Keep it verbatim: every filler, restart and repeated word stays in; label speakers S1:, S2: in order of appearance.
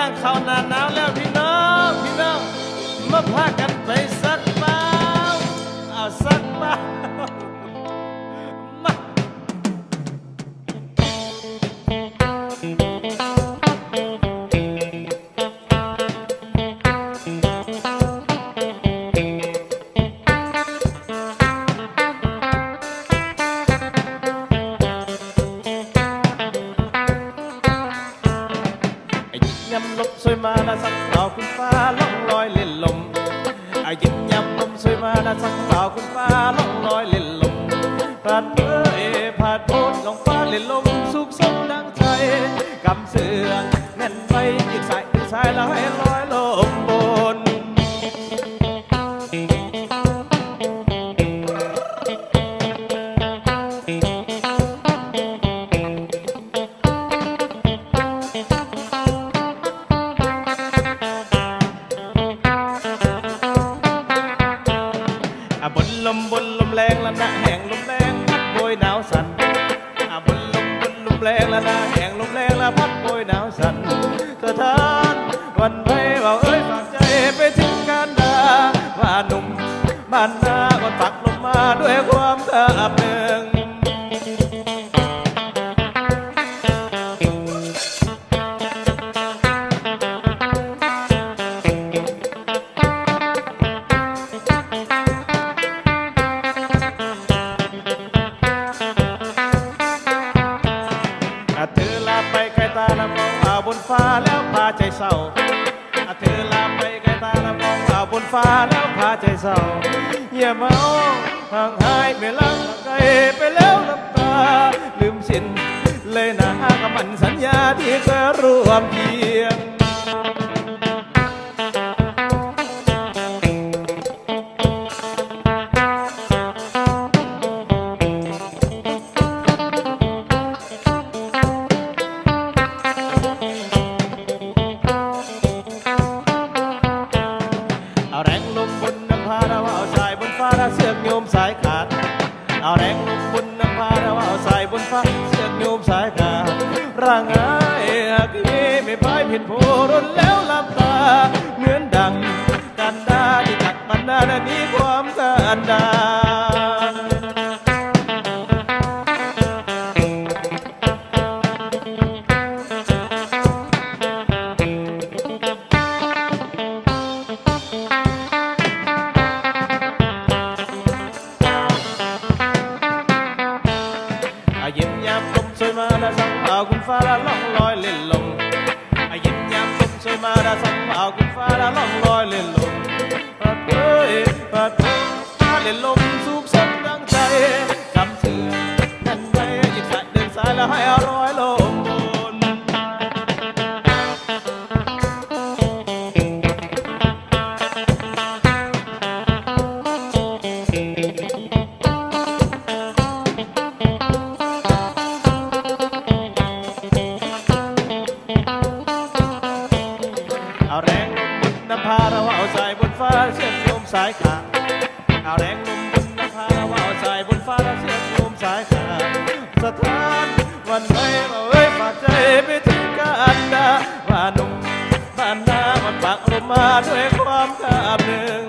S1: างเข้าหน้าหนาวแล้วพี่น้องพี่น้องมาพากันไปสักเป้าเอาสักเป้ามายำลมสวยมานะสักเปล่าคุณฟ้าล่องลอยเล่นลมอายินยำลมสวยมานะสักเปล่าคุณฟ้าล่องลอยเล่นลมผ่านเอ้ยผ่านโพนลองฟ้าเล่นลมสุขสมดังใจกำเสืองแน่นไปยืดสายยืดสายแล้วให้ลอยลมบนบนลมบนลมแรงละนะแห่งลมแรงพัดโบยหนาวสั่นบนลมบนลมแรงละนะแห่งลมแรงละพัดโบยหนาวสั่นสถานวันไว้ว่าเอ้ยฝากใจไปถึงกันดาว่าหนุ่มบ้านนาก็ตักลงมาด้วยความกราบหนึ่งเธอลาไปไกลตาละมองเอาบนฟ้าแล้วพาใจเศร้าเธอลาไปไกลตาละมองเอาบนฟ้าแล้วพาใจเศร้าอย่าเมาห่างหายไม่ลังไกลไปแล้วน้ำตาลืมสิ้นเลยนะกับมันสัญญาที่เคยร่วมเพียงเอาแรงลมบนน้ำพาเราเอาสายบนฟ้าเราเสือกโยมสายขาดเอาแรงลมบนน้ำพาเราเอาสายบนฟ้าเสือกโยมสายขาดร่างกายหากนี้ไม่พายผิดโผล่นแล้วหลับตาเหมือนดังกันดาที่ตัดบรรดาและมีความกันดาอายินยามลมสวยมาดาสังเปล่าคุณฟ้าละล่องลอยเล่นลมอายินยามลมสวยมาดาสังเปล่าคุณฟ้าละล่องลอยเล่นลมปัดเอ้ยปัดเอ้ยฟ้าเล่นลมสุขสมดังใจกำเสือนั่นไปหยิบสายเดินสายแล้วให้อร่อยลมบนเอาแรงลมบนน้ำพาเราเอาสายบนฟ้าเชื่อมโยมสายขาดเอาแรงลมบนน้ำพาเราเอาสายบนฟ้าเราเชื่อมโยมสายขาดสถานวันไว้มาเอ้ยฝากใจไปถึงกันดาว่าหนุ่มบ้านนามันปักลมมาด้วยความกราบหนึ่ง